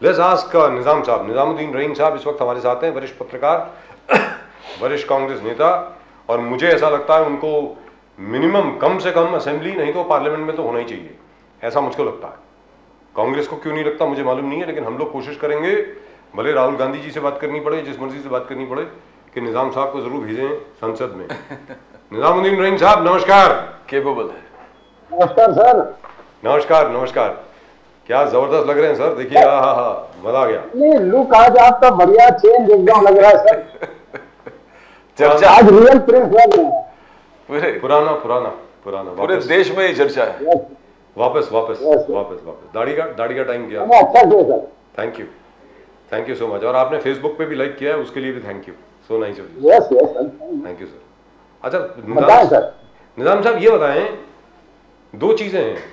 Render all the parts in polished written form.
Let's ask निजाम साहब, निजामुद्दीन रहीम साहब इस वक्त हमारे साथ हैं, वरिष्ठ पत्रकार, वरिष्ठ कांग्रेस नेता, और मुझे ऐसा लगता है उनको मिनिमम कम से कम असेंबली नहीं तो पार्लियामेंट में तो होना ही चाहिए, ऐसा मुझको लगता है। कांग्रेस को क्यों नहीं लगता मुझे मालूम नहीं है, लेकिन हम लोग कोशिश करेंगे, भले राहुल गांधी जी से बात करनी पड़े, जिस मर्जी से बात करनी पड़े, कि निजाम साहब को जरूर भेजें संसद में। निजामुद्दीन रहीम साहब नमस्कार। केपेबल है। नमस्कार सर। नमस्कार नमस्कार। क्या जबरदस्त लग रहे हैं सर, देखिए मजा आ गया। नहीं, लुक आज आपका बढ़िया चेंज एकदम लग रहा है सर। चर्चा आज रियल प्रिंस लग रहे हैं। पुराना पुराना पुराना पूरे देश में ये चर्चा है। वापस वापस वापस वापस दाढ़ी का टाइम किया। अच्छा किया sir, thank you so much. और आपने फेसबुक पे भी लाइक किया है, उसके लिए भी thank you, so nice of you. Yes yes sir, thank you sir. अच्छा निजाम साहब ये बताएं, दो चीजें हैं।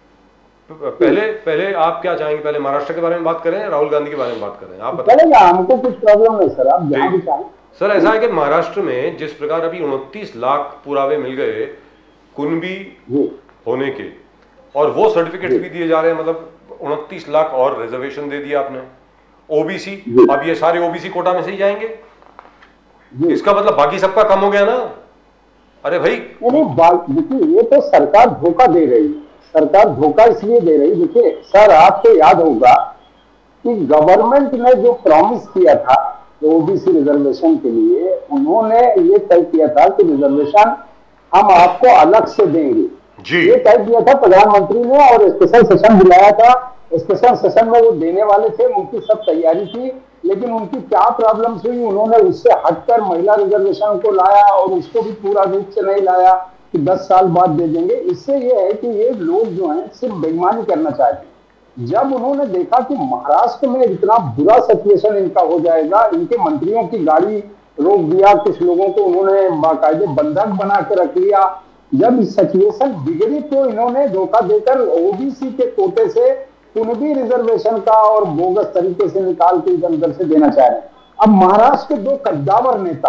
पहले आप क्या चाहेंगे, पहले महाराष्ट्र के बारे में बात करें, राहुल गांधी के बारे में बात करें? आप बताएं। हमको कुछ प्रॉब्लम नहीं सर, आप जहां भी चाहें। सर ऐसा है कि महाराष्ट्र में जिस प्रकार अभी 29 लाख पुरावे मिल गए कुनबी होने के, और वो सर्टिफिकेट भी दिए जा रहे हैं, मतलब 29 लाख और रिजर्वेशन दे दिया आपने। ओबीसी, अब ये सारे ओबीसी कोटा में से ही जाएंगे, इसका मतलब बाकी सबका कम हो गया ना। अरे भाई देखिए, ये तो सरकार धोखा दे रही है। सरकार धोखा इसलिए दे रही, देखिए सर, आपको याद होगा कि गवर्नमेंट ने जो प्रॉमिस किया था ओबीसी रिजर्वेशन के लिए, उन्होंने ये तय किया था कि रिजर्वेशन हम आपको अलग से देंगे जी। ये तय किया था प्रधानमंत्री ने, और स्पेशल सेशन बुलाया था। स्पेशल सेशन में वो देने वाले थे, उनकी सब तैयारी थी, लेकिन उनकी क्या प्रॉब्लम्स हुई, उन्होंने उससे हटकर महिला रिजर्वेशन को लाया, और उसको भी पूरा रूप से नहीं लाया कि 10 साल बाद दे देंगे। इससे ये है कि ये लोग जो हैं सिर्फ बेईमानी करना चाहते हैं। जब उन्होंने देखा कि महाराष्ट्र में इतना बुरा सिचुएशन इनका हो जाएगा, इनके मंत्रियों की गाड़ी रोक दिया, कुछ लोगों को उन्होंने बाकायदे बंधक बना के रख लिया। जब सिचुएशन बिगड़ी तो इन्होंने धोखा देकर ओबीसी के कोटे से कुनबी रिजर्वेशन का और बोगस तरीके से निकाल के इधर उधर से देना चाह रहे हैं। अब महाराष्ट्र के दो कद्दावर नेता,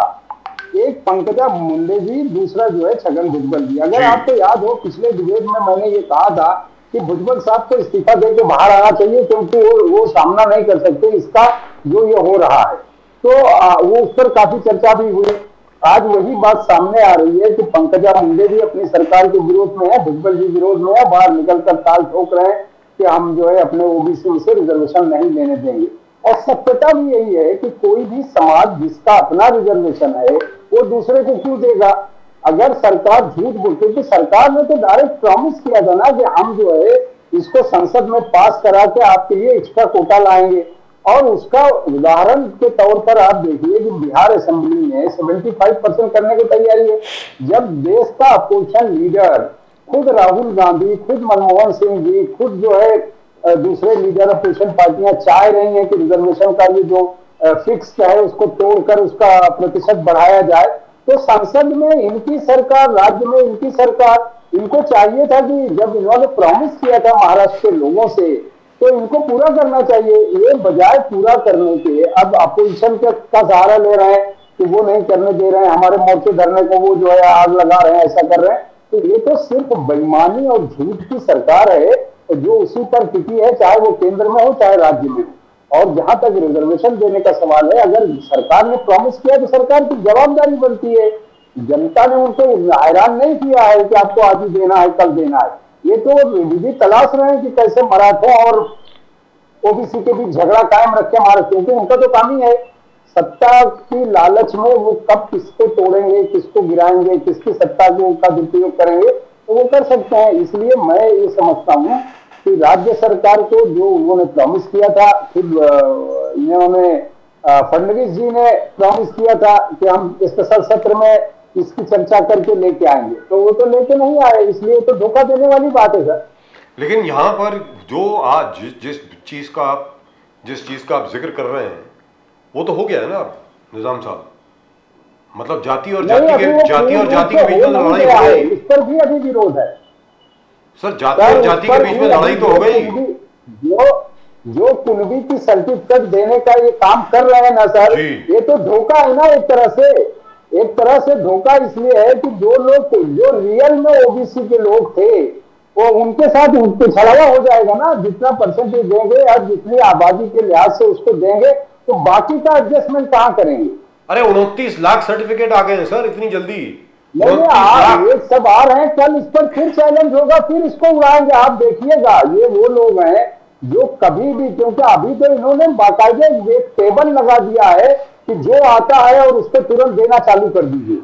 एक पंकजा मुंडे जी, दूसरा जो है छगन भुजबल जी। अगर आपको याद हो, पिछले डिबेट में मैंने ये कहा था कि भुजबल साहब को इस्तीफा देकर बाहर आना चाहिए, क्योंकि वो सामना नहीं कर सकते इसका जो ये हो रहा है। तो वो उस पर काफी चर्चा भी हुई। आज वही बात सामने आ रही है कि पंकजा मुंडे भी अपनी सरकार के विरोध में है, भुजबल जी विरोध में है, बाहर निकलकर ताल ठोक रहे हैं कि हम जो है अपने ओबीसी से रिजर्वेशन नहीं लेने देंगे। और सत्यता भी यही है कि कोई भी समाज जिसका अपना रिजर्वेशन है वो दूसरे को क्यों देगा? अगर सरकार झूठ बोलती, तो सरकार ने तो डायरेक्ट प्रॉमिस किया था ना कि हम जो है इसको संसद में पास करा के आपके लिए एक्स्ट्रा कोटा लाएंगे। और उसका उदाहरण के तौर पर आप देखिए कि बिहार असेंबली में 75% करने की तैयारी है। जब देश का अपोजिशन लीडर खुद राहुल गांधी, खुद मनमोहन सिंह जी, खुद जो है दूसरे लीडर अपोजिशन पार्टियां चाह रही हैं कि रिजर्वेशन का ये जो फिक्स है उसको तोड़कर उसका प्रतिशत बढ़ाया जाए, तो संसद में इनकी सरकार, राज्य में इनकी सरकार, इनको चाहिए था कि जब इन्होंने प्रॉमिस किया था महाराष्ट्र के लोगों से, तो इनको पूरा करना चाहिए। ये बजाय पूरा करने के अब अपोजिशन का सहारा ले रहे हैं कि वो नहीं करने दे रहे हैं, हमारे मोर्चे धरने को वो जो है आग लगा रहे हैं, ऐसा कर रहे हैं। तो ये तो सिर्फ बेईमानी और झूठ की सरकार है जो उसी पर टिकी है, चाहे वो केंद्र में हो चाहे राज्य में हो। और जहां तक रिजर्वेशन देने का सवाल है, अगर सरकार ने प्रॉमिस किया तो सरकार की जवाबदारी बनती है। जनता ने उनको हैरान नहीं किया है कि आपको आज ही देना है, कल देना है। ये तो विधि तलाश रहे हैं कि कैसे मराठों और ओबीसी के बीच झगड़ा कायम रखे महाराष्ट्र, क्योंकि उनका तो काम ही है सत्ता की लालच में वो कब किसको तोड़ेंगे, किसको गिराएंगे, किसकी सत्ता का दुरुपयोग करेंगे, तो वो कर सकते हैं। इसलिए मैं ये समझता हूँ कि राज्य सरकार को जो उन्होंने प्रॉमिस किया था, फिर इन्होंने फडणवीस जी ने प्रॉमिस किया था कि हम स्पेशल सत्र में इसकी चर्चा करके लेके आएंगे, तो वो तो लेके नहीं आए, इसलिए तो धोखा देने वाली बात है सर। लेकिन यहाँ पर जो आज जिस चीज का आप जिक्र कर रहे हैं वो तो हो गया है ना निजाम साहब, मतलब जाति और जाति के बीच में लड़ाई हो गई, इस पर भी अभी विरोध है सर। जाति और जाति के बीच में लड़ाई तो हो गई। जो कुनबी की सर्टिफिकेट देने का ये काम कर रहे हैं ना सर, ये तो धोखा है ना। एक तरह से धोखा इसलिए है कि जो लोग जो रियल में ओबीसी के लोग थे वो उनके साथ उनके छलावा हो जाएगा ना, जितना परसेंटेज देंगे और जितनी आबादी के लिहाज से उसको देंगे, तो बाकी का एडजस्टमेंट कहाँ करेंगे? अरे 29 लाख सर्टिफिकेट आ गए हैं सर इतनी जल्दी। नहीं, 29 लाख। ये सब आ रहे हैं, कल इस पर फिर चैलेंज होगा, फिर इसको उड़ाएंगे। आप देखिएगा, ये वो लोग हैं जो कभी भी, क्योंकि अभी तो इन्होंने बाकायदे एक टेबल लगा दिया है कि जो आता है और उसको तुरंत देना चालू कर दीजिए।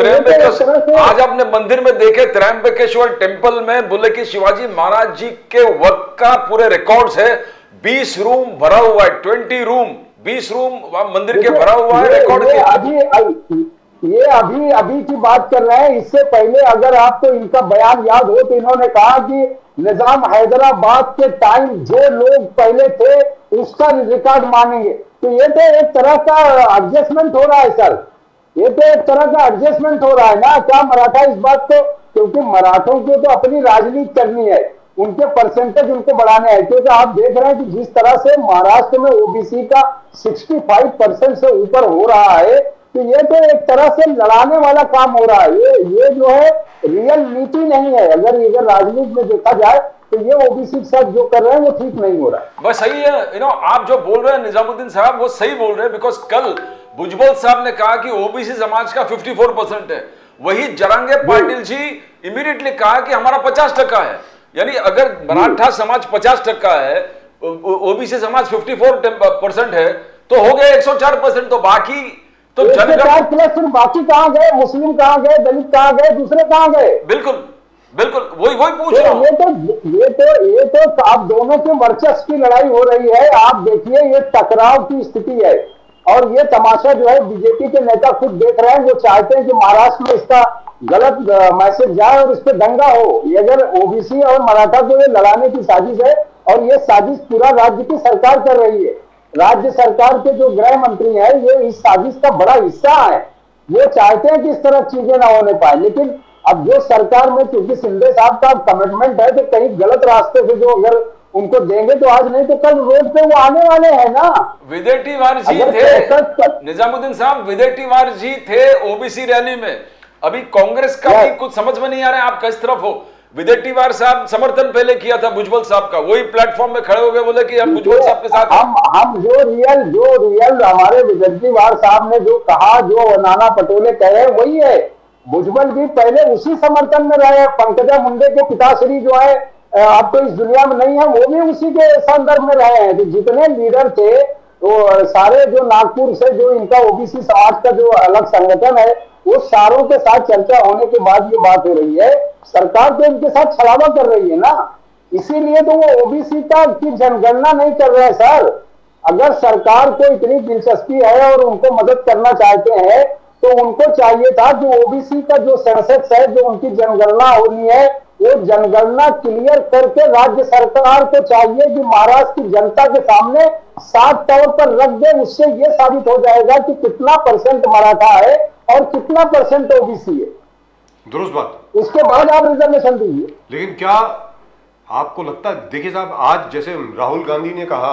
आज आपने मंदिर में देखे त्रयंबकेश्वर टेम्पल में, बोले कि शिवाजी महाराज जी के वक्त का पूरे रिकॉर्ड्स है, 20 रूम भरा हुआ है, 20 रूम 20 रूम मंदिर के भरा हुआ है रिकॉर्ड के। ये अभी की बात कर रहे हैं। इससे पहले अगर आपको इनका बयान याद हो तो इन्होंने कहा कि निजाम हैदराबाद के टाइम जो लोग पहले थे उसका रिकॉर्ड मानेंगे। तो ये तो एक तरह का एडजस्टमेंट हो रहा है सर, ये तो एक तरह का एडजस्टमेंट हो रहा है ना। क्या मराठा इस बात को, क्योंकि मराठों को तो अपनी राजनीति करनी है, उनके परसेंटेज उनको बढ़ाने हैं। क्योंकि आप देख रहे हैं कि जिस तरह से महाराष्ट्र में ओबीसी का 65% से ऊपर हो रहा है, तो ये तो एक तरह से लड़ाने वाला काम हो रहा है। ये जो है रियल नीति नहीं है। अगर राजनीति में देखा जाए तो ये ओबीसी के साथ जो कर रहे हैं वो ठीक नहीं हो रहा है। बस सही है, आप जो बोल रहे हैं निजामुद्दीन साहब वो सही बोल रहे हैं। बिकॉज कल भुजबल साहब ने कहा कि ओबीसी समाज का 54% है, वही जरांगे पाटिल जी इमीडिएटली कहा कि हमारा 50% है। यानी अगर मराठा समाज 50% है, ओबीसी समाज 54% है, तो हो गए 104%। तो बाकी तो जनगणना बाकी कहां गए? मुस्लिम कहां गए? दलित कहां गए? दूसरे कहां गए? बिल्कुल बिल्कुल वही पूछ रहा हूं। ये तो आप दोनों के वर्चस्व की लड़ाई हो रही है। आप देखिए ये टकराव की स्थिति है, और ये तमाशा जो है बीजेपी के नेता खुद देख रहे हैं। वो चाहते हैं कि महाराष्ट्र में इसका गलत मैसेज जाए और इस पर दंगा हो। ये अगर ओबीसी और मराठा को ये लड़ाने की साजिश है, और ये साजिश पूरा राज्य की सरकार कर रही है। राज्य सरकार के जो गृह मंत्री हैं ये इस साजिश का बड़ा हिस्सा है। वो चाहते हैं कि इस तरह चीजें ना होने पाए, लेकिन अब जो सरकार में, क्योंकि शिंदे साहब का कमिटमेंट है, तो कहीं गलत रास्ते से जो अगर उनको देंगे तो आज नहीं तो कल रोड पे वो आने वाले हैं ना। विदेटीवार जी थे निजामुद्दीन साहब, विदेटीवार जी थे ओबीसी रैली में। अभी कांग्रेस का भी कुछ समझ में नहीं आ रहा है आप किस तरफ हो। विदेटीवार साहब समर्थन पहले किया था भुजबल साहब का, वही प्लेटफॉर्म में खड़े हो गए, बोले कि हम भुजबल साहब के साथ हम जो रियल हमारे विदेटीवार साहब ने जो कहा, जो नाना पटोले कहे वही है। भुजबल भी पहले उसी समर्थन में रहे। पंकजा मुंडे के पिताश्री जो है अब तो इस दुनिया में नहीं है, वो भी उसी के संदर्भ में रहे हैं। तो जितने लीडर थे तो सारे जो नागपुर से जो इनका ओबीसी समाज का जो अलग संगठन है, वो सारों के साथ चर्चा होने के बाद ये बात हो रही है। सरकार तो इनके साथ छलावा कर रही है ना, इसीलिए तो वो ओबीसी की जनगणना नहीं कर रहे हैं सर। अगर सरकार को इतनी दिलचस्पी है और उनको मदद करना चाहते हैं तो उनको चाहिए था कि ओबीसी का जो सेंसस है, जो उनकी जनगणना होनी है, वो जनगणना क्लियर करके राज्य सरकार को चाहिए कि महाराष्ट्र की जनता के सामने साफ तौर पर रख दे। उससे ये साबित हो जाएगा कि कितना परसेंट मराठा है और कितना परसेंट ओबीसी है। दुरुस्त बात। उसके बाद आप रिजर्वेशन दीजिए। लेकिन क्या आपको लगता है, देखिए साहब, आज जैसे राहुल गांधी ने कहा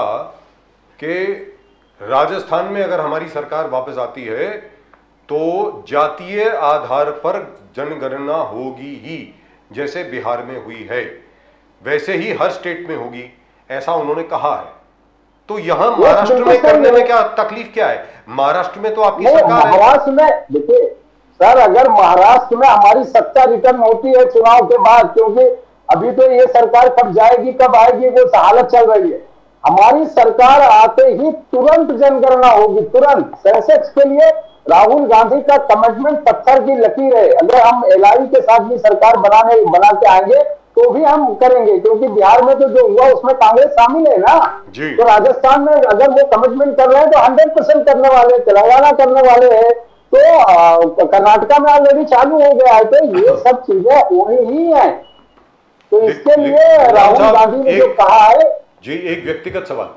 कि राजस्थान में अगर हमारी सरकार वापस आती है तो जातीय आधार पर जनगणना होगी ही, जैसे बिहार में हुई है वैसे ही हर स्टेट में होगी, ऐसा उन्होंने कहा है। तो यहां महाराष्ट्र में करने में क्या तकलीफ क्या है? महाराष्ट्र में तो आपकी सरकार है। महाराष्ट्र में देखिए सर, अगर महाराष्ट्र में हमारी सत्ता रिटर्न होती है चुनाव के बाद, क्योंकि अभी तो ये सरकार कब जाएगी कब आएगी वो हालत चल रही है। हमारी सरकार आते ही तुरंत जनगणना होगी, तुरंत। सेंसेक्स के लिए राहुल गांधी का कमिटमेंट पत्थर की लकीर है। अगर हम एलआई के साथ भी सरकार बना के आएंगे तो भी हम करेंगे, क्योंकि बिहार में तो जो हुआ उसमें कांग्रेस शामिल है ना। तो राजस्थान में अगर वो कमिटमेंट कर रहे हैं तो 100% करने वाले, तेलंगाना करने वाले हैं, तो कर्नाटका में ऑलरेडी चालू हो गया है। तो ये सब चीजें हो ही है। तो इसके लिए राहुल गांधी ने जो कहा है जी, एक व्यक्तिगत सवाल,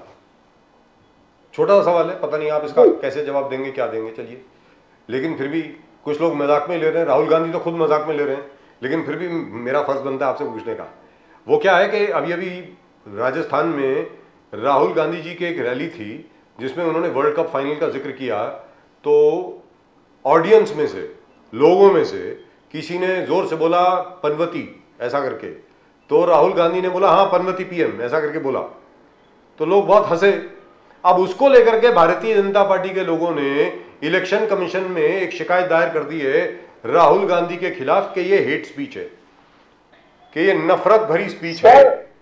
छोटा सा सवाल है, पता नहीं आप इसका कैसे जवाब देंगे, क्या देंगे, चलिए। लेकिन फिर भी कुछ लोग मजाक में ले रहे हैं, राहुल गांधी तो खुद मजाक में ले रहे हैं, लेकिन फिर भी मेरा फर्ज बनता है आपसे पूछने का। वो क्या है कि अभी अभी राजस्थान में राहुल गांधी जी की एक रैली थी जिसमें उन्होंने वर्ल्ड कप फाइनल का जिक्र किया, तो ऑडियंस में से, लोगों में से किसी ने जोर से बोला पनवती ऐसा करके, तो राहुल गांधी ने बोला हाँ पनवती पीएम, ऐसा करके बोला, तो लोग बहुत हंसे। अब उसको लेकर के भारतीय जनता पार्टी के लोगों ने इलेक्शन कमीशन में एक शिकायत दायर कर दी है राहुल गांधी के खिलाफ कि ये हेट स्पीच है, कि ये नफरत भरी स्पीच है।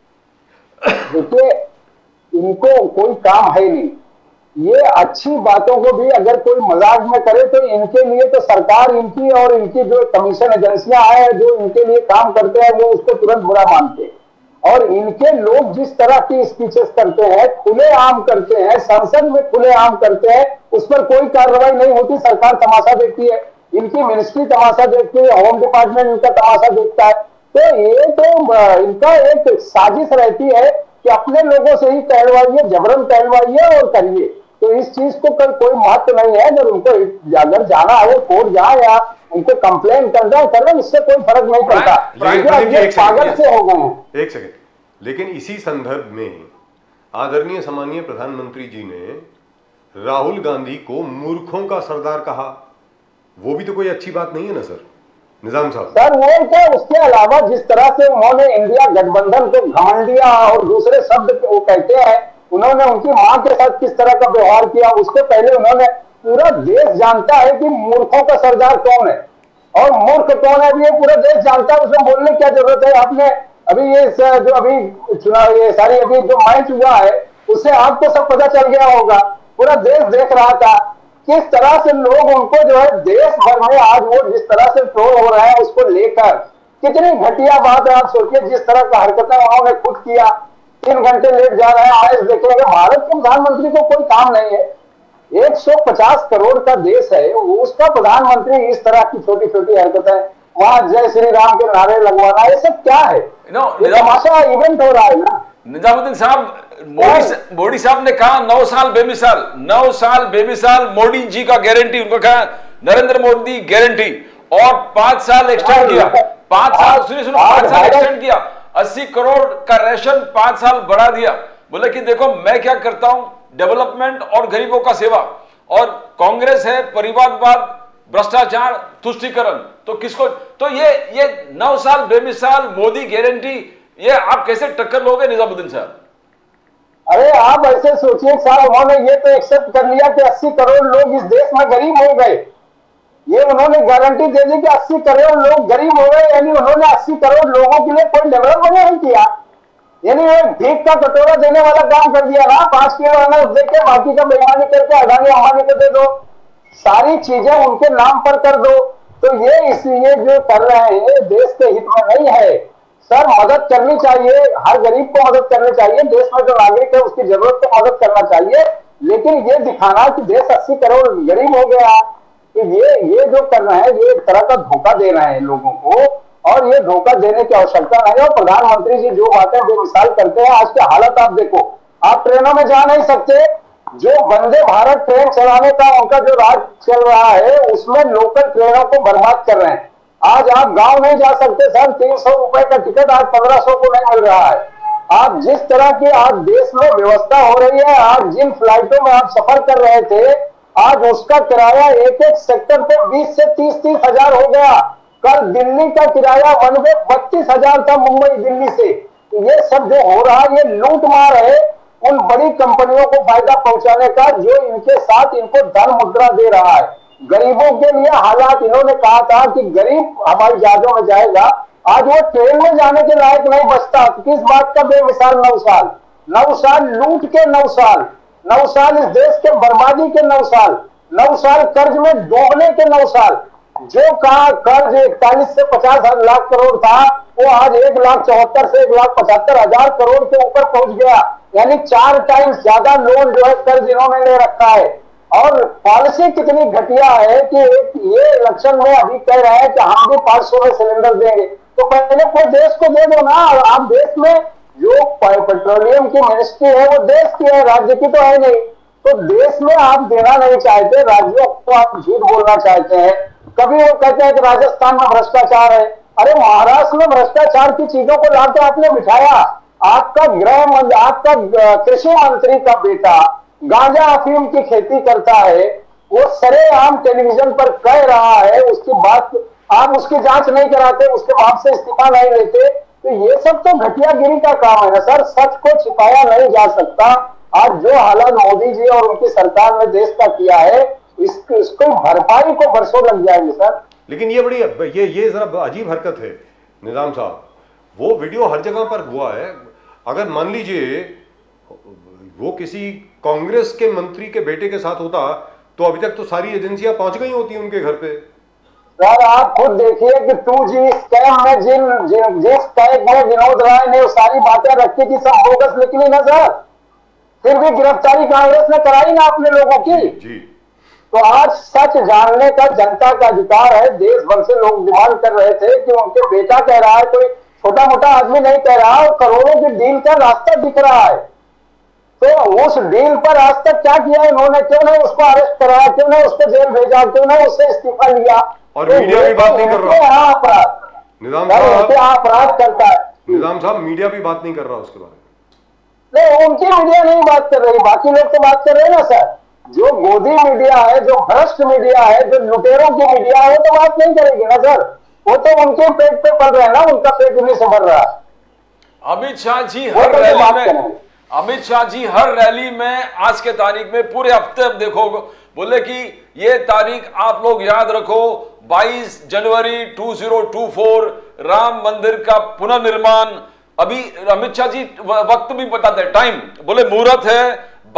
देखिए, इनको कोई काम है नहीं, ये अच्छी बातों को भी अगर कोई मजाक में करे तो इनके लिए तो सरकार इनकी और इनकी जो कमीशन एजेंसियां हैं जो इनके लिए काम करते हैं वो उसको तुरंत बुरा मानते हैं। और इनके लोग जिस तरह की स्पीचेस करते हैं, खुलेआम करते हैं, संसद में खुलेआम करते हैं, उस पर कोई कार्रवाई नहीं होती, सरकार तमाशा देखती है, इनकी मिनिस्ट्री तमाशा देखती है, होम डिपार्टमेंट इनका तमाशा देखता है। तो ये तो इनका एक साजिश रहती है कि अपने लोगों से ही कहलवाइए, जबरन कहलवाइए और करिए। तो इस चीज को कोई महत्व नहीं है। अगर उनको अगर जाना है कोर्ट जाए या उनको कंप्लेन करना, इससे कोई फर्क नहीं पड़ता। पागल से हो गए हैं। एक सेकंड, लेकिन इसी संदर्भ में आदरणीय सम्मानीय प्रधानमंत्री जी ने राहुल गांधी को मूर्खों का सरदार कहा, वो भी तो कोई अच्छी बात नहीं है ना सर, निजाम साहब। सर वो क्या, उसके अलावा जिस तरह से उन्होंने इंडिया गठबंधन को घमंडिया और दूसरे शब्द वो कहते हैं, उन्होंने उनकी मां के साथ किस तरह का व्यवहार किया, उसके पहले उन्होंने, पूरा देश जानता है कि मूर्खों का सरदार कौन है और मूर्ख कौन है, ये पूरा देश जानता है, उसमें बोलने की क्या जरूरत है। आपने अभी ये जो अभी चुनाव, ये सारी अभी जो मैच हुआ है उससे आपको सब पता चल गया होगा, पूरा देश देख रहा था किस तरह से लोग उनको जो है देश भर में आज वो जिस तरह से ट्रोल हो रहा है उसको लेकर, कितनी घटिया बात है। आप सोचिए जिस तरह का हरकतें उन्होंने खुद किया, 3 घंटे लेट जा रहे हैं, आज देखेंगे भारत के प्रधानमंत्री को कोई काम नहीं है, 150 करोड़ का देश है, उसका प्रधानमंत्री इस तरह की छोटी छोटी हरकतें, वहां जय श्री राम के नारे लगवाना, ये सब क्या है? ये तमाशा इवेंट हो रहा है ना। निजामुद्दीन साहब, मोदी साहब ने कहा 9 साल बेमिसाल, 9 साल बेमिसाल मोदी जी का गारंटी, उनको कहा नरेंद्र मोदी गारंटी, और 5 साल एक्सटेंड किया, 5 साल सुनो 5 साल एक्सटेंड किया, 80 करोड़ का राशन 5 साल बढ़ा दिया। बोले कि देखो मैं क्या करता हूं, डेवलपमेंट और गरीबों का सेवा, और कांग्रेस है परिवारवाद, भ्रष्टाचार, तुष्टीकरण, तो किसको, तो ये 9 साल बेमिसाल मोदी गारंटी, ये आप कैसे टक्कर लोगे निजामुद्दीन साहब? अरे आप ऐसे सोचिए साहब, उन्होंने ये तो एक्सेप्ट कर लिया कि 80 करोड़ लोग इस देश में गरीब हो गए, ये उन्होंने गारंटी दे दी कि 80 करोड़ लोग गरीब हो गए, यानी उन्होंने 80 करोड़ लोगों के लिए कोई डेवलपमेंट नहीं किया, यानी वो भीख का कटोरा देने वाला काम कर दिया ना, 5 किलो अनाज देके बाकी का बेईमानी करके अदानी अंबानी को दे दो, सारी चीजें उनके नाम पर कर दो। तो ये इसलिए जो कर रहे हैं देश के हित में नहीं है। सर मदद करनी चाहिए, हर गरीब को मदद करनी चाहिए, देश में जो नागरिक है उसकी जरूरत को मदद करना चाहिए, लेकिन ये दिखाना कि देश 80 करोड़ गरीब हो गया, तो ये जो कर रहे हैं ये एक तरह का धोखा दे रहे हैं लोगों को, और ये धोखा देने की आवश्यकता नहीं है। और प्रधानमंत्री जी जो बातें बेमिसाल करते हैं, आज की हालत आप देखो, आप ट्रेनों में जा नहीं सकते, जो वंदे भारत ट्रेन चलाने का उनका जो राज चल रहा है उसमें लोकल ट्रेनों को बर्बाद कर रहे हैं। आज आप गांव नहीं जा सकते सर, 300 रुपए का टिकट आज 1500 को नहीं मिल रहा है। आप जिस तरह की आज देश में व्यवस्था हो रही है, आज जिन फ्लाइटों में आप सफर कर रहे थे, आज उसका किराया एक एक सेक्टर पे 20 से 30 हजार हो गया। कल दिल्ली का किराया वन वे 32,000 था मुंबई दिल्ली से। ये सब जो हो रहा है ये लूट मार है उन बड़ी कंपनियों को फायदा पहुंचाने का, जो इनके साथ इनको धन मुद्रा दे रहा है। गरीबों के लिए हालात, इन्होंने कहा था कि गरीब हवाई जहाजों में जाएगा, आज वो ट्रेन में जाने के लायक नहीं बचता। किस बात का बेमिसाल 9 साल लूट के 9 साल इस देश के बर्बादी के 9 साल कर्ज में डूबने के 9 साल। जो कहा कर्ज 41 से 50 लाख करोड़ था, वो आज 1,74,000 से 1,75,000 करोड़ के ऊपर पहुंच गया, यानी 4 टाइम्स ज्यादा लोन जो है कर्ज इन्होंने ले रखा है। और पॉलिसी कितनी घटिया है कि ये इलेक्शन में अभी कह रहे हैं कि हम भी 500 में सिलेंडर देंगे, तो पहले कोई देश को दे दो ना। आप देश में जो पेट्रोलियम की मिनिस्ट्री है वो देश की है, राज्य की तो है नहीं। तो देश में आप देना नहीं चाहते, राज्यों को आप झूठ बोलना चाहते हैं। कभी वो कहते हैं कि राजस्थान में भ्रष्टाचार है, अरे महाराष्ट्र में भ्रष्टाचार की चीजों को लाकर आपने बिठाया। आपका आपका कृषि मंत्री का बेटा गांजा अफीम की खेती करता है, वो सरेआम टेलीविजन पर कह रहा है, उसकी बात आप उसकी जांच नहीं कराते, उसके बाप से इस्तीफा नहीं लेते, तो ये सब तो घटियागिरी का काम है ना सर, सच को छिपाया नहीं जा सकता। आज जो हालत मोदी जी और उनकी सरकार ने देश का किया है, इसको भरपाई को बरसों लग जाएंगे सर। लेकिन ये बड़ी ये जरा अजीब हरकत है निजाम साहब, वो वीडियो हर जगह पर हुआ है। अगर मान लीजिए वो किसी कांग्रेस के मंत्री के बेटे के साथ होता तो अभी तक तो सारी एजेंसियां पहुंच गई होती उनके घर पे। सर आप खुद देखिए कि 2G स्कैम में जिस टाइप में विनोद राय ने वो सारी बातें रखी थी, सब बोगस निकली ना सर, फिर भी गिरफ्तारी कांग्रेस ने कराई ना अपने लोगों की जी। तो आज सच जानने का जनता का अधिकार है। देश भर से लोग डिमांड कर रहे थे कि उनके बेटा कह रहा है, कोई छोटा मोटा आदमी नहीं कह रहा, और करोड़ों की डील का रास्ता दिख रहा है। तो उस डील पर आज तक क्या किया इन्होंने? क्यों नहीं उसको अरेस्ट कराया, क्यों नहीं उसको जेल भेजा, क्यों नहीं उससे इस्तीफा लिया? और मीडिया भी बात नहीं कर रहा। निजाम साहब अपराध करता है। निजाम साहब मीडिया भी बात नहीं कर रहा उसके बारे में। नहीं, उनकी मीडिया नहीं बात कर रही, बाकी लोग तो बात कर रहे हैं ना सर। जो गोदी मीडिया है, जो भ्रष्ट मीडिया है, जो लुटेरों की मीडिया है, वो तो बात नहीं करेगी ना सर। वो तो उनके पेट पे पड़ रहे हैं ना, उनका पेट नहीं संभल रहा। अमित शाह जी हर रैली में अमित शाह जी हर रैली में आज के तारीख में पूरे हफ्ते अब देखो बोले कि ये तारीख आप लोग याद रखो, 22 जनवरी 2024 राम मंदिर का पुनर्निर्माण। अभी अमित शाह जी वक्त भी बताते हैं, टाइम बोले मुहूर्त है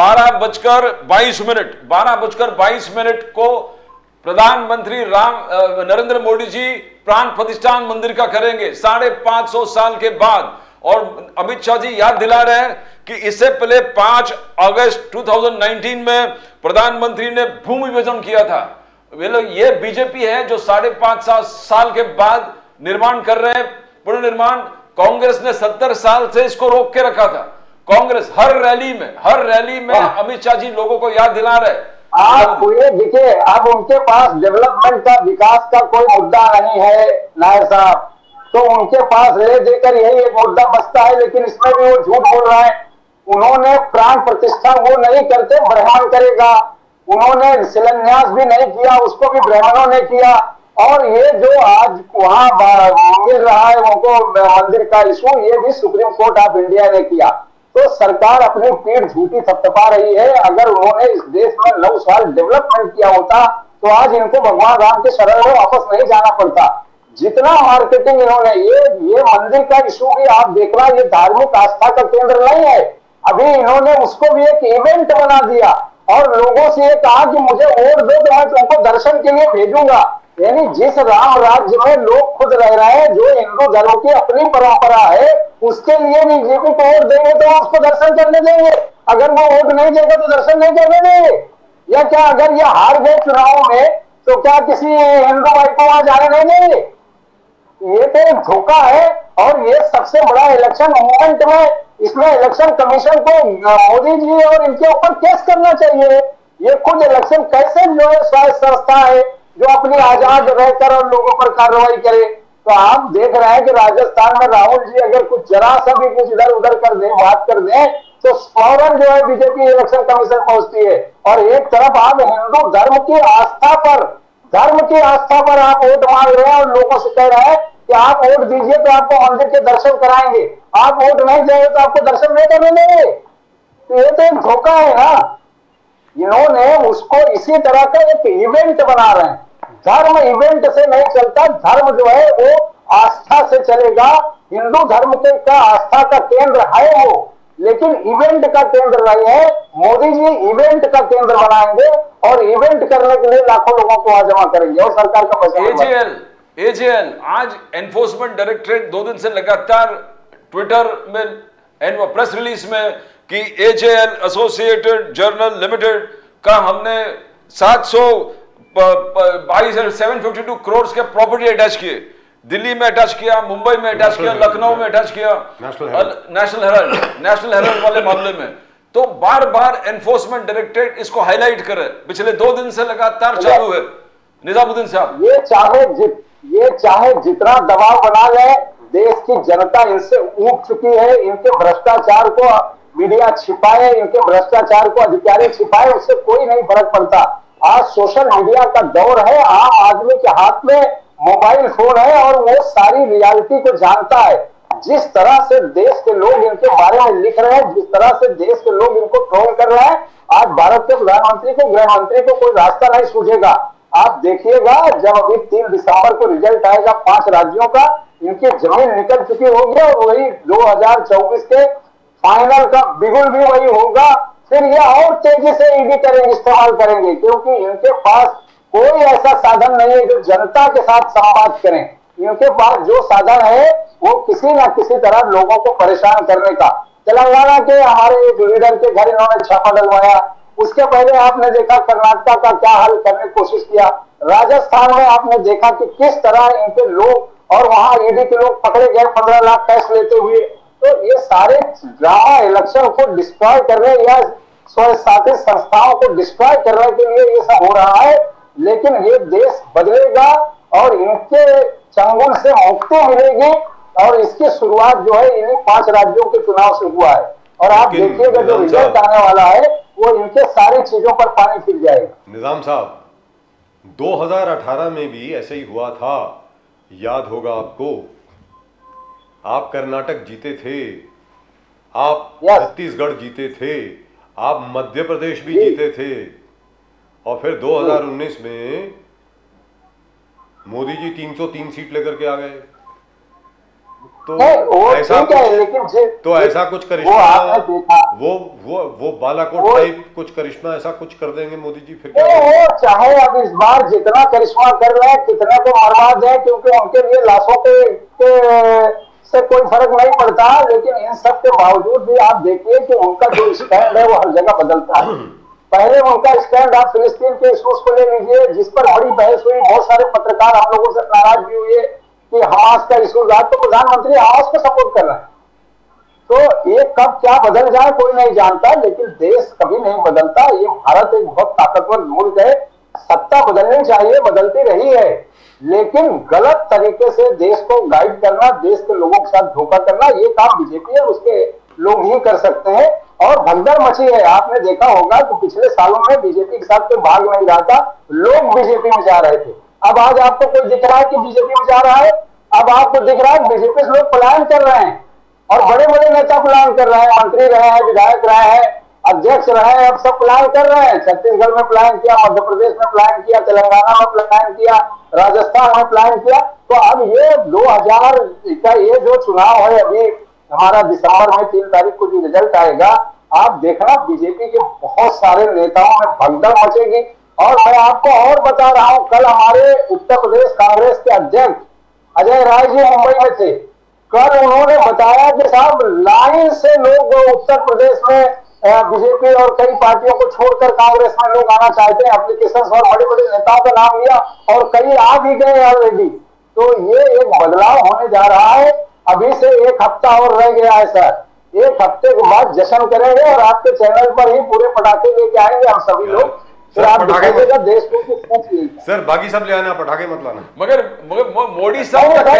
12:22 को प्रधानमंत्री नरेंद्र मोदी जी प्राण प्रतिष्ठान मंदिर का करेंगे 550 साल के बाद। और अमित शाह जी याद दिला रहे हैं कि इससे पहले 5 अगस्त 2019 में प्रधानमंत्री ने भूमि पूजन किया था। वे लोग ये बीजेपी है जो 5.5 साल के बाद निर्माण कर रहे हैं पुनर्निर्माण। कांग्रेस ने 70 साल से इसको रोक के रखा था। कांग्रेस हर रैली में अमित शाह जी लोगों को याद दिला रहे। आप ये देखिए, अब उनके पास डेवलपमेंट का, विकास का कोई मुद्दा नहीं है नायर साहब, तो उनके पास ले देकर यही एक मुद्दा बचता है। लेकिन इसमें भी वो झूठ बोल रहा है। उन्होंने प्राण प्रतिष्ठा वो नहीं करते, ब्राह्मण करेगा। उन्होंने शिलान्यास भी नहीं किया, उसको भी ब्राह्मणों ने किया। और ये जो आज वहां मिल रहा है उनको मंदिर का इशू, ये भी सुप्रीम कोर्ट ऑफ इंडिया ने किया। तो सरकार अपनी पीठ झूठी थपथपा रही है। अगर उन्होंने इस देश में 9 साल डेवलपमेंट किया होता तो आज इनको भगवान राम के शरण में वापस नहीं जाना पड़ता। जितना मार्केटिंग इन्होंने, ये मंदिर का इशू भी आप देख रहा, ये धार्मिक आस्था का केंद्र नहीं है। अभी इन्होंने उसको भी एक इवेंट बना दिया और लोगों से ये कहा कि मुझे वोट दो तो मैं तुमको दर्शन के लिए भेजूंगा। यानी जिस राम राज्य में लोग खुद रह रहे हैं, जो हिंदू धर्म की अपनी परंपरा है, उसके लिए बीजेपी को वोट देंगे तो उसको दर्शन करने देंगे। अगर वो वोट नहीं देगा तो दर्शन नहीं करने देंगे। या क्या अगर ये हार गए चुनाव में तो क्या किसी हिंदू भाई को वहां जाने नहीं देंगे? ये तो एक धोखा है। और ये सबसे बड़ा इलेक्शन मूवमेंट में, इसमें इलेक्शन कमीशन को मोदी जी और इनके ऊपर केस करना चाहिए। ये खुद इलेक्शन कैसे जो है स्वायत्त संस्था है जो अपनी आजाद रहकर और लोगों पर कार्रवाई करे। तो आप देख रहे हैं कि राजस्थान में राहुल जी अगर कुछ जरा सा भी कुछ इधर उधर कर दें, बात कर दें, तो फौरन जो है बीजेपी इलेक्शन कमीशन पहुंचती है। और एक तरफ आप हिंदू धर्म की आस्था पर आप वोट मांग रहे हैं और लोगों से कह रहे हैं कि आप वोट दीजिए तो आपको मंदिर के दर्शन कराएंगे, आप वोट नहीं देंगे तो आपको दर्शन नहीं करने देंगे। तो ये तो एक धोखा है ना। इन्होंने उसको इसी तरह का एक इवेंट बना रहे हैं। धर्म इवेंट से नहीं चलता, धर्म जो है वो आस्था से चलेगा। हिंदू धर्म का आस्था का केंद्र है वो, लेकिन इवेंट का केंद्र नहीं है। मोदी जी इवेंट का केंद्र बनाएंगे और इवेंट करने के लिए लाखों लोगों को जमा करेंगे और सरकार का पैसा। एजेएल आज एनफोर्समेंट डायरेक्टरेट 2 दिन से लगातार ट्विटर में प्रेस रिलीज में कि एजेएल एसोसिएटेड जर्नल लिमिटेड का हमने 752 करोड़ के प्रॉपर्टी अटैच किए। दिल्ली में अटैच किया, मुंबई में अटैच किया, लखनऊ में अटैच किया, नेशनल हेराल्ड वाले मामले में। तो बार बार एनफोर्समेंट डायरेक्टरेट इसको हाईलाइट करे, पिछले 2 दिन से लगातार चालू है। निजामुद्दीन साहब, ये चाहे जितना दबाव बना ले, देश की जनता इनसे ऊब चुकी है। इनके भ्रष्टाचार को मीडिया छिपाए, इनके भ्रष्टाचार को अधिकारी छिपाए, उससे कोई नहीं फर्क पड़ता। आज सोशल मीडिया का दौर है, आम आदमी के हाथ में मोबाइल फोन है और वो सारी रियलिटी को जानता है। जिस तरह से देश के लोग इनके बारे में लिख रहे हैं, जिस तरह से देश के लोग इनको ट्रोल कर रहे हैं, आज भारत के प्रधानमंत्री को, गृह मंत्री को कोई रास्ता नहीं सूझेगा। आप देखिएगा जब अभी 3 दिसंबर को रिजल्ट आएगा 5 राज्यों का, इनकी जमीन निकल चुकी होगी और वही 2024 के फाइनल का बिगुल भी वही होगा। फिर ये और तेजी से ईडी करेंगे, इस्तेमाल करेंगे, क्योंकि इनके पास कोई ऐसा साधन नहीं है जो जनता के साथ संवाद करें। इनके पास जो साधन है वो किसी न किसी तरह लोगों को परेशान करने का। तेलंगाना के हमारे एक लीडर के घर इन्होंने छापा डलवाया, उसके पहले आपने देखा कर्नाटक का क्या हल करने की कोशिश किया, राजस्थान में आपने देखा कि किस तरह इनके लोग और वहां ईडी के लोग पकड़े गए 15 लाख कैश लेते हुए। तो ये सारे ड्रामा इलेक्शन को डिस्ट्रॉय करने या स्वशासित संस्थाओं को डिस्ट्रॉय करने के लिए ये सब हो रहा है। लेकिन ये देश बदलेगा और इनके चंगुल से मुक्ति मिलेगी और इसकी शुरुआत जो है इन्हीं 5 राज्यों के चुनाव से हुआ है। और आप देखिएगा जो रिजल्ट आने वाला है वो इनके सारी चीजों पर पानी फिर जाएगा। निजाम साहब, 2018 में भी ऐसे ही हुआ था, याद होगा आपको। आप कर्नाटक जीते थे, आप छत्तीसगढ़ जीते थे, आप मध्य प्रदेश भी जीते थे, और फिर 2019 में मोदी जी 303 सीट लेकर के आ गए। तो ऐसा कुछ करिश्मा, वो बालाकोट टाइप कुछ करिश्मा ऐसा कुछ कर देंगे मोदी जी फिर? वो चाहे अब इस बार जितना करिश्मा कर रहे हैं, कितने को मरवा दें, क्योंकि उनके लिए लाशों के से कोई फर्क नहीं पड़ता। लेकिन इन सब के बावजूद भी आप देखिए कि उनका जो स्टैंड है वो हर जगह बदलता है। पहले उनका स्टैंड आप फिलिस्तीन के इश्यूज को ले लीजिए, जिस पर बड़ी बहस हुई, बहुत सारे पत्रकार हम लोगों से नाराज भी हुए कि हमास का इशू, आज तो प्रधानमंत्री हमास को सपोर्ट कर रहे हैं। तो ये कब क्या बदल जाए कोई नहीं जानता, लेकिन देश कभी नहीं बदलता। ये भारत एक बहुत ताकतवर मुल्क है, सत्ता बदलनी चाहिए, बदलती रही है, लेकिन गलत तरीके से देश को गाइड करना, देश के लोगों के साथ धोखा करना, ये काम बीजेपी है, उसके लोग ही कर सकते हैं। और भगदड़ मची है, आपने देखा होगा कि पिछले सालों में बीजेपी के साथ कोई भाग नहीं रहा था, लोग बीजेपी में जा रहे थे। अब आज आपको कोई दिख रहा है कि बीजेपी में जा रहा है? अब आपको दिख रहा है बीजेपी से लोग पलायन कर रहे हैं और बड़े बड़े नेता पलायन कर रहे हैं, मंत्री रहे हैं, विधायक रहे हैं, अध्यक्ष रहे हैं, अब सब पलायन कर रहे हैं। छत्तीसगढ़ में पलायन किया, मध्य प्रदेश में पलायन किया, तेलंगाना में पलायन किया, राजस्थान में पलायन किया। तो अब ये 2000 का ये जो चुनाव है, अभी हमारा दिसंबर में 3 तारीख को जो रिजल्ट आएगा, आप देखना बीजेपी के बहुत सारे नेताओं में भगदड़ मचेगी। और मैं आपको और बता रहा हूं, कल हमारे उत्तर प्रदेश कांग्रेस के अध्यक्ष अजय राय जी मुंबई में थे। कल उन्होंने बताया कि साहब लाइन से लोग उत्तर प्रदेश में बीजेपी और कई पार्टियों को छोड़कर कांग्रेस में लोग आना चाहते हैं। एप्लीकेशन और बड़े बड़े नेताओं का नाम लिया और कई आ भी गए ऑलरेडी। तो ये एक बदलाव होने जा रहा है। अभी से 1 हफ्ता और रह गया है सर, 1 हफ्ते के बाद जश्न करेंगे और आपके चैनल पर ही पूरे पटाखे लेके आएंगे हम सभी लोग। देश को सर बाकी सब ले आना, पटाखे मत लाना। मगर मोदी साहब का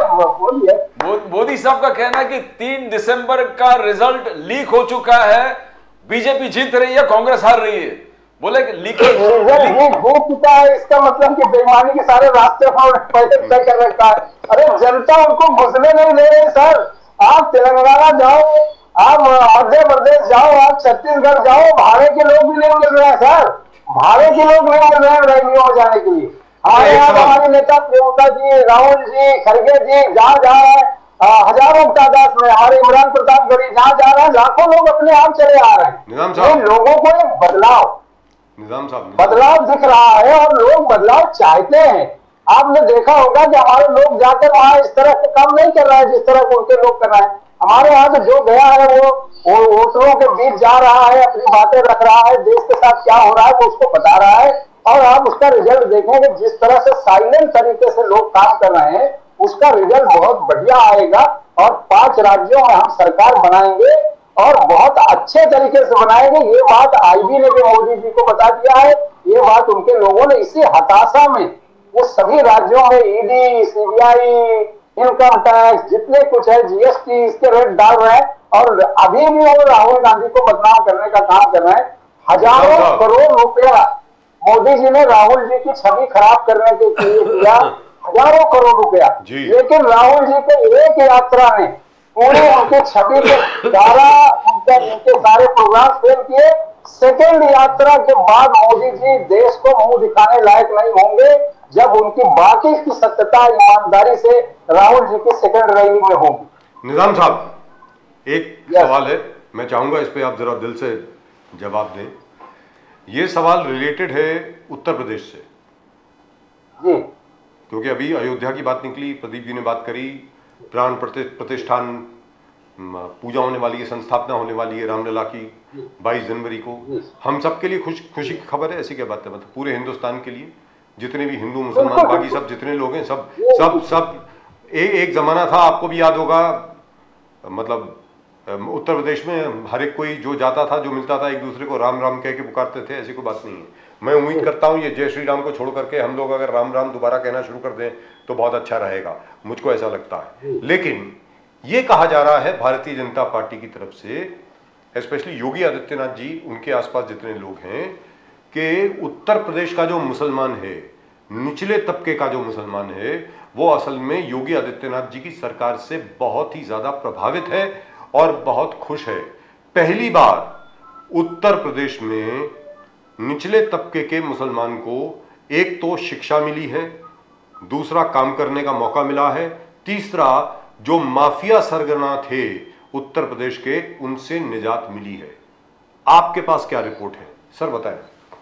कहना, मोदी साहब का कहना कि 3 दिसंबर का रिजल्ट लीक हो चुका है, बीजेपी जीत रही है, कांग्रेस हार रही है। बोले कि लीकेज हो चुका है, इसका मतलब कि बेईमानी के सारे रास्ते पहले तय कर रखा है। अरे जनता उनको घुसने नहीं दे रही सर। आप तेलंगाना जाओ, आप मध्य प्रदेश जाओ, आप छत्तीसगढ़ जाओ, भाड़े के लोग भी नहीं मिल रहे हैं सर, भाड़े के लोग नहीं मिल रहे हैं रैलियों में जाने के लिए। हमारे यहाँ हमारे नेता प्रियंका जी, राहुल जी, खड़गे जी जहाँ जा रहे हैं, हजारों तादाद में, हमारे इमरान प्रतापगढ़ी जहाँ जा रहे हैं, लाखों लोग अपने आप चले आ रहे हैं। लोगों को एक बदलाव दिख रहा है और लोग बदलाव चाहते हैं। आपने देखा होगा कि हमारे लोग जाकर वहां इस तरह के काम नहीं कर रहे हैं जिस तरह उनके लोग कर रहे हैं। हमारे यहाँ तो जो गया है वो वोटरों के बीच जा रहा है, अपनी बातें रख रहा है, देश के साथ क्या हो रहा है वो उसको बता रहा है। और आप उसका रिजल्ट देखेंगे, जिस तरह से साइलेंट तरीके से लोग काम कर रहे हैं, उसका रिजल्ट बहुत बढ़िया आएगा। और 5 राज्यों में हम सरकार बनाएंगे और बहुत अच्छे तरीके से बनाएंगे। ये बात आईबी ने भी मोदी जी को बता दिया है। ये बात उनके लोगों ने इसी हताशा में वो सभी राज्यों में ईडी, सीबीआई, इनकम टैक्स, जितने कुछ है, जीएसटी, इसके रेट डाल रहे हैं। और अभी भी वो राहुल गांधी को बदनाम करने का काम कर रहे हैं। हजारों करोड़ रुपया मोदी जी ने राहुल जी की छवि खराब करने के लिए किया, हजारों करोड़ रुपया। लेकिन राहुल जी के एक यात्रा ने पूरे उनकी छवि के द्वारा उनके सारे प्रोग्राम फेल किए। सेकेंड यात्रा के बाद मोदी जी देश को मुंह दिखाने लायक नहीं होंगे जब उनकी बाकी की सत्यता ईमानदारी से राहुल जी की सेकेंड रैली में होगी। निजाम साहब एक सवाल है, मैं चाहूंगा इस पे आप जरा दिल से जवाब दें। ये सवाल रिलेटेड है उत्तर प्रदेश से जी, क्योंकि अभी अयोध्या की बात निकली, प्रदीप जी ने बात करी, प्राण प्रतिष्ठान पूजा होने वाली है, संस्थापना होने वाली है रामलला की 22 जनवरी को। हम सबके लिए खुशी की खबर है, ऐसी क्या बात है, मतलब पूरे हिंदुस्तान के लिए, जितने भी हिंदू मुसलमान बाकी सब जितने लोग हैं, सब सब सब एक जमाना था, आपको भी याद होगा, मतलब उत्तर प्रदेश में हर एक कोई जो जाता था, जो मिलता था, एक दूसरे को राम राम कह के पुकारते थे। ऐसी कोई बात नहीं है। मैं उम्मीद करता हूँ ये जय श्री राम को छोड़ करके हम लोग अगर राम राम दोबारा कहना शुरू कर दें तो बहुत अच्छा रहेगा, मुझको ऐसा लगता है। लेकिन ये कहा जा रहा है भारतीय जनता पार्टी की तरफ से, स्पेशली योगी आदित्यनाथ जी, उनके आसपास जितने लोग हैं, कि उत्तर प्रदेश का जो मुसलमान है, निचले तबके का जो मुसलमान है, वो असल में योगी आदित्यनाथ जी की सरकार से बहुत ही ज्यादा प्रभावित है और बहुत खुश है। पहली बार उत्तर प्रदेश में निचले तबके के मुसलमान को एक तो शिक्षा मिली है, दूसरा काम करने का मौका मिला है, तीसरा जो माफिया सरगना थे उत्तर प्रदेश के, उनसे निजात मिली है। आपके पास क्या रिपोर्ट है सर, बताएं।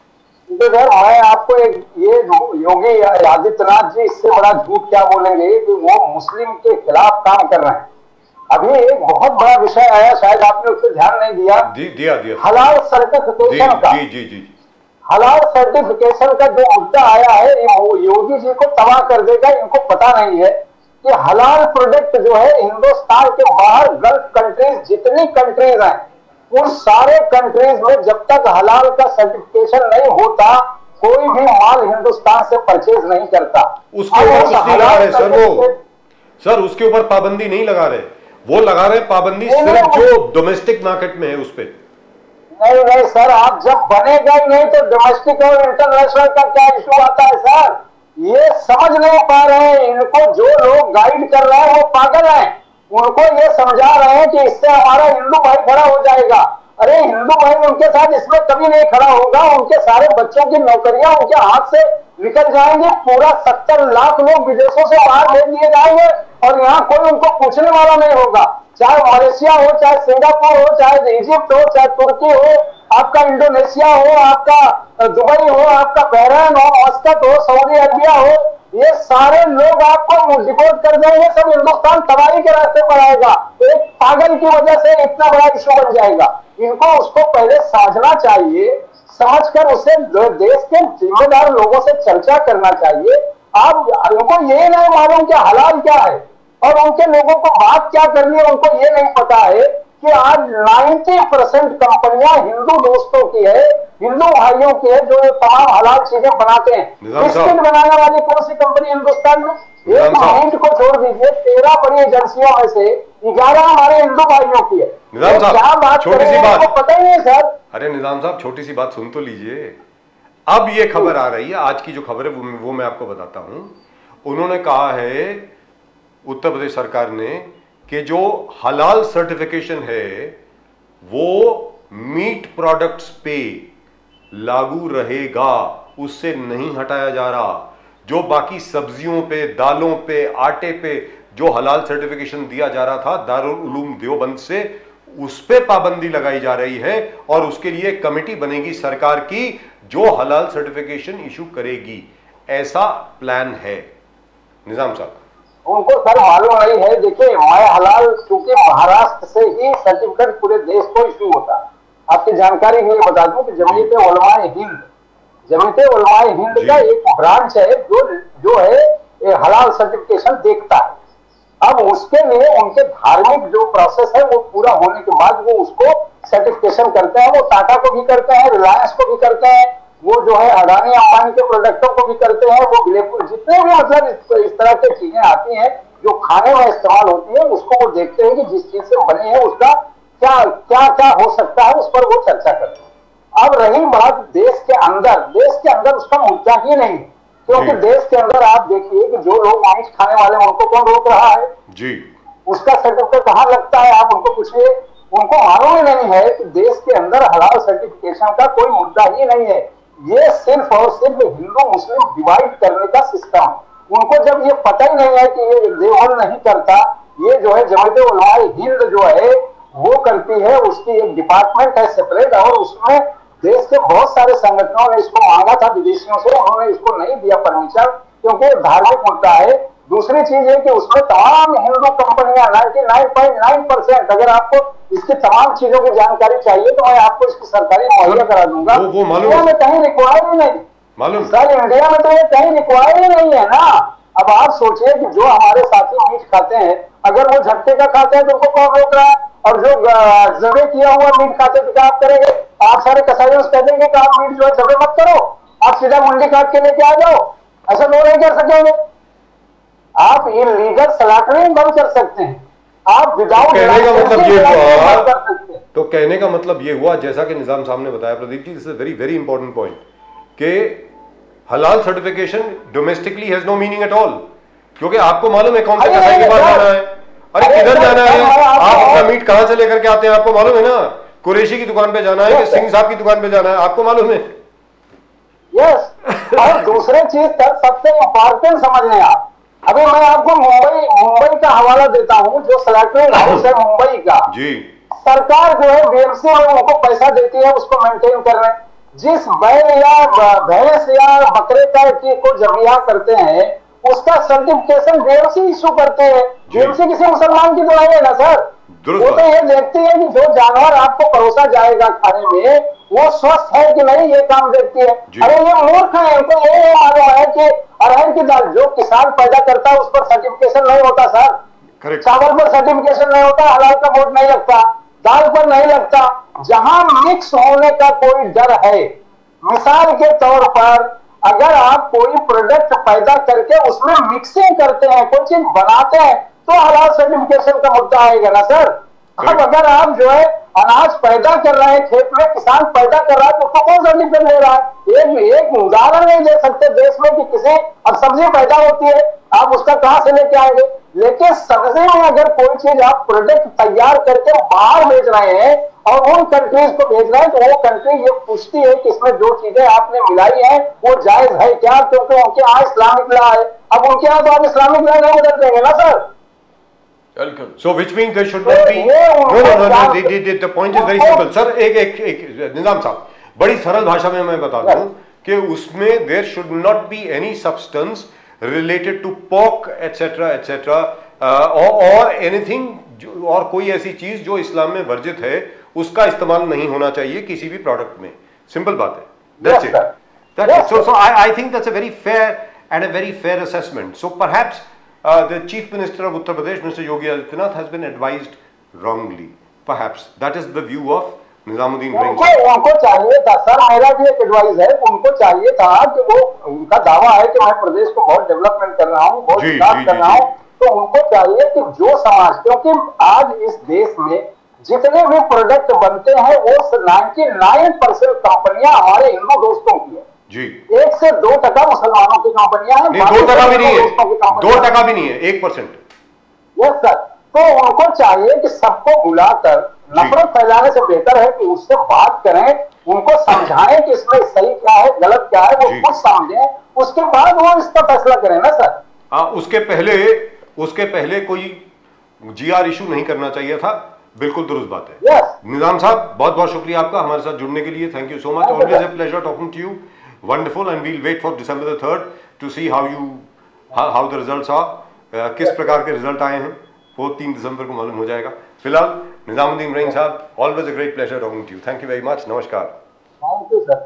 सर मैं आपको एक ये योगी आदित्यनाथ जी इससे बड़ा झूठ क्या बोलेंगे कि वो मुस्लिम के खिलाफ काम कर रहे हैं। अभी एक बहुत बड़ा विषय आया, शायद आपने उस पर ध्यान नहीं दिया। दिया हलाल सर्टिफिकेशन का, जी हलाल सर्टिफिकेशन का जो मुद्दा आया है, योगी जी को तबाह कर देगा। इनको पता नहीं है कि हलाल प्रोडक्ट जो है हिंदुस्तान के बाहर गल्फ कंट्रीज, जितनी कंट्रीज हैं, उन सारे कंट्रीज में जब तक हलाल का सर्टिफिकेशन नहीं होता, कोई भी माल हिंदुस्तान से परचेज नहीं करता। उसके ऊपर सर उसके ऊपर पाबंदी नहीं लगा रहे, वो लगा रहे पाबंदी सिर्फ जो डोमेस्टिक मार्केट में है उस पर। नहीं सर, आप जब बनेगा ही नहीं तो डोमेस्टिक और इंटरनेशनल का क्या इशू आता है सर? ये समझ नहीं पा रहे हैं। इनको जो लोग गाइड कर रहे हैं वो पागल हैं। उनको ये समझा रहे हैं कि इससे हमारा हिंदू भाई खड़ा हो जाएगा। अरे हिंदू भाई उनके साथ इसमें कभी नहीं खड़ा होगा। उनके सारे बच्चों की नौकरियां उनके हाथ से निकल जाएंगे। पूरा 70 लाख लोग विदेशों से बाहर भेज दिए जाएंगे और यहाँ कोई उनको पूछने वाला नहीं होगा। चाहे मलेशिया हो, चाहे सिंगापुर हो, चाहे इजिप्ट हो, चाहे तुर्की हो, आपका इंडोनेशिया हो, आपका दुबई हो, आपका बहरीन हो, मस्कत हो, सऊदी अरबिया हो, ये सारे लोग आपको डिपोर्ट कर देंगे। सब हिंदुस्तान तबाही के रास्ते पर आएगा। एक पागल की वजह से इतना बड़ा इशू बन जाएगा। इनको उसको पहले समझना चाहिए, समझकर उसे देश के जिम्मेदार लोगों से चर्चा करना चाहिए। आप उनको ये नहीं मालूम कि हलाल क्या है और उनके लोगों को बात क्या करनी है, उनको ये नहीं पता है कि आज 90% कंपनियां हिंदू दोस्तों की है, हिंदू भाइयों की है, जो तमाम हलाल चीजें बनाते हैं। बिस्किट बनाने वाली कौन सी कंपनी हिंदुस्तान में? एक मिनट को छोड़ दीजिए, 13 बड़ी एजेंसियों में से 11 हमारे हिंदू भाइयों की है। क्या बात छोटी सी बात, पता ही नहीं सर। अरे निजाम साहब छोटी सी बात सुन तो लीजिए। अब ये खबर आ रही है, आज की जो खबर है वो मैं आपको बताता हूं। उन्होंने कहा है उत्तर प्रदेश सरकार ने कि जो हलाल सर्टिफिकेशन है वो मीट प्रोडक्ट्स पे लागू रहेगा, उससे नहीं हटाया जा रहा। जो बाकी सब्जियों पे, दालों पे, आटे पे जो हलाल सर्टिफिकेशन दिया जा रहा था दारुल उलूम देवबंद से, उस पे पाबंदी लगाई जा रही है और उसके लिए कमेटी बनेगी सरकार की जो हलाल सर्टिफिकेशन इशू करेगी। ऐसा प्लान है। निजाम साहब उनको सर मालूम नहीं है। देखिए मैं हलाल, क्योंकि महाराष्ट्र से ही सर्टिफिकेट पूरे देश को इशू होता है। आपकी जानकारी के लिए बता दूं कि जमीयत उलमाए हिंद का एक ब्रांच है जो है हलाल सर्टिफिकेशन देखता है। अब उसके लिए उनके धार्मिक जो प्रोसेस है वो पूरा होने के बाद वो उसको सर्टिफिकेशन करते हैं। वो टाटा को भी करते हैं, रिलायंस को भी करते हैं, वो जो है अडानी अंबानी के प्रोडक्टों को भी करते हैं, वो बिल्कुल जितने भी मतलब इस तरह की चीजें आती हैं जो खाने में इस्तेमाल होती है, उसको वो देखते हैं कि जिस चीज से बने हैं उसका क्या क्या क्या हो सकता है, उस पर वो चर्चा करते हैं। अब रही बात देश के अंदर उसका मुद्दा ही नहीं, क्योंकि देश के अंदर आप देखिए कि जो लोग मांस खाने वाले हैं उनको कौन रोक रहा है? जी उसका सर्टिफिकेट कहाँ लगता है आप उनको पूछिए, उनको मालूम ही नहीं है कि देश के अंदर हलाल सर्टिफिकेशन का कोई मुद्दा ही नहीं है। ये सिर्फ और सिर्फ हिंदू मुस्लिम डिवाइड करने का सिस्टम, उनको जब ये पता ही नहीं है कि ये देवबंद नहीं करता, ये जो है जमात उलमाए हिंद जो है वो करती है, उसकी एक डिपार्टमेंट है सेपरेट, और उसमें देश के बहुत सारे संगठनों ने इसको मांगा था विदेशियों से, उन्होंने इसको नहीं दिया परमिशन क्योंकि धार्मिक मुद्दा है। दूसरी चीज है कि उसमें तमाम हिंदू कंपनियां 99.9%, अगर आपको इसकी तमाम चीजों की जानकारी चाहिए तो मैं आपको इसकी सरकारी मुहैया करा दूंगा। इंडिया में कहीं रिक्वायर ही नहीं मालूम सर, इंडिया में तो ये कहीं रिक्वायर ही नहीं है ना। अब आप सोचिए कि जो हमारे साथी मीट खाते हैं, अगर वो झटके का खाते हैं तो उनको कौन रोक रहा है, और जो जबे किया हुआ मीट खाते हैं तो क्या आप करेंगे? आप सारे कसाईयों से कह देंगे कि आप मीट जो है जबे मत करो, आप सीधा मुंडी काट के लेके आ जाओ, ऐसा तो नहीं कर सकेंगे। आप इलीगल स्लॉटरिंग बंद कर सकते हैं, आप विदाउट कहने का मतलब ये हुआ, तो कहने का मतलब ये हुआ, जैसा कि निजाम साहब ने बताया Pradeep ji, this is very very important point, कि हलाल certification domestically has no meaning at all, क्योंकि आपको मालूम है कौन से कसाई के पास जाना है, अरे किधर जाना है, आप अपना मीट कहां से लेकर के आते हैं आपको मालूम है ना, कुरैशी की दुकान पे जाना है कि सिंह साहब की दुकान पे जाना है, आपको मालूम है। यस, और दूसरी चीज तक सबसे इंपॉर्टेंट समझ लें आप, अभी मैं आपको मुंबई का हवाला देता हूं, जो स्लॉटरिंग हाउस है मुंबई का जी, सरकार जो है बीएमसी में उनको पैसा देती है उसको मेंटेन कर रहे हैं। जिस बैल या भैंस या बकरे का को जबिया करते हैं उसका सर्टिफिकेशन बीएमसी इशू करते हैं। बीएमसी किसी मुसलमान की तो नहीं है ना सर, वो तो ये देखती है कि जो जानवर आपको परोसा जाएगा खाने में वो स्वस्थ है कि नहीं, ये काम देखती है। अरे ये मूर्ख है, इनको ये मालूम है कि अरहर की दाल जो किसान पैदा करता है उस पर सर्टिफिकेशन नहीं होता सर, चावल पर सर्टिफिकेशन नहीं होता, हलाल का बोर्ड नहीं लगता, दाल पर नहीं लगता। जहां मिक्स होने का कोई डर है, मिसाल के तौर पर अगर आप कोई प्रोडक्ट पैदा करके उसमें मिक्सिंग करते हैं, कोई चीज बनाते हैं, तो हलाल सर्टिफिकेशन का मुद्दा आएगा ना सर। अब अगर आप जो है अनाज पैदा कर रहे हैं, खेत में किसान पैदा कर रहा है, तो उसको कौन सर्टिफिकेट ले रहा है? एक उदाहरण नहीं दे सकते देश में कि किसी, अब सब्जी पैदा होती है, आप उसका कहां से लेके आएंगे? लेकिन सब्जी में अगर कोई चीज आप प्रोडक्ट तैयार करके बाहर भेज रहे हैं और उन कंट्रीज को भेज रहे हैं, तो वो कंट्री ये पूछती है कि इसमें जो चीजें आपने मिलाई है वो जायज है क्या, क्योंकि उनके यहाँ इस्लामिक लॉ है। अब उनके यहाँ तो आप इस्लामिक लॉ नहीं बदल देंगे ना sir. So which means there should not be no. The point is very simple, sir. एक निजाम साहब, बड़ी सरल भाषा में मैं बता दूं कि उसमें there should not be any substance related to pork etc etc और anything और कोई ऐसी चीज जो इस्लाम में वर्जित है उसका इस्तेमाल नहीं होना चाहिए किसी भी प्रोडक्ट में। सिंपल बात है। That's it. That's it. So I think that's a very fair and a very fair assessment. So perhaps the Chief Minister of Uttar Pradesh, Mr. Yogi Adityanath, has been advised wrongly. Perhaps that is the view of Nizamuddin Ring. उनको चाहिए था sir, मेरा भी एक advice है, उनको चाहिए था कि वो, उनका दावा है कि मैं प्रदेश को बहुत डेवलपमेंट कर रहा हूँ, बहुत विकास कर रहा हूँ, तो उनको चाहिए कि जो समाज, क्योंकि आज इस देश में जितने भी प्रोडक्ट बनते हैं वो 99% कंपनियां हमारे हिंदू दोस्तों की है जी, 1 से 2% मुसलमानों की कंपनियां हैं। 2% भी नहीं है, 2% भी नहीं है, 1%। यस सर, तो उनको चाहिए कि सबको बुलाकर नफरत फैलाने से बेहतर है कि उससे बात करें, उनको समझाएं कि इसमें सही क्या है गलत क्या है, वो खुद समझें, उसके बाद वो इसका फैसला करें ना सर। हाँ, उसके पहले कोई जीआर इशू नहीं करना चाहिए था। बिल्कुल दुरुस्त बात है। निजाम साहब, बहुत बहुत शुक्रिया आपका हमारे साथ जुड़ने के लिए। Thank you so much. Always a pleasure talking to you. Wonderful, and we'll wait for December the 3rd to see how the results are, किस प्रकार के रिजल्ट आए हैं वो 3 दिसंबर को मालूम हो जाएगा। फिलहाल Nizamuddin Rayeen sahab, always a great pleasure talking to you. Thank you very much. नमस्कार। Thank you sir.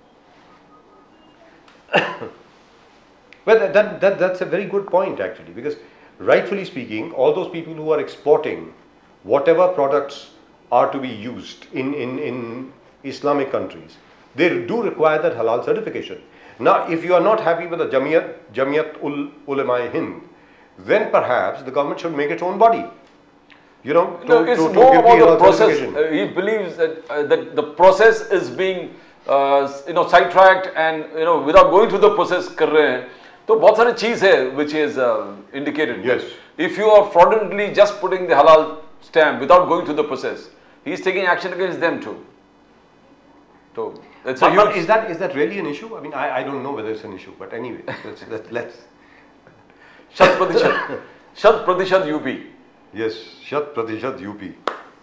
Well, that's a very good point actually, because rightfully speaking, all those people who are exporting whatever products are to be used in Islamic countries, they do require that halal certification. Now, if you are not happy with the Jamiyat Ulema Hind, then perhaps the government should make its own body. You know, to give the halal certification. He believes that the process is being sidetracked, and without going through the process कर रहे हैं, तो बहुत सारी चीज है which is indicated. Yes. if you are fraudulently just putting the halal stamp without going through the process, he is taking action against them too. So it's a But huge. is that really an issue? I mean, I don't know whether it's an issue, but anyway, let's. Shat Pratishat UP. Yes, Shat Pratishat UP.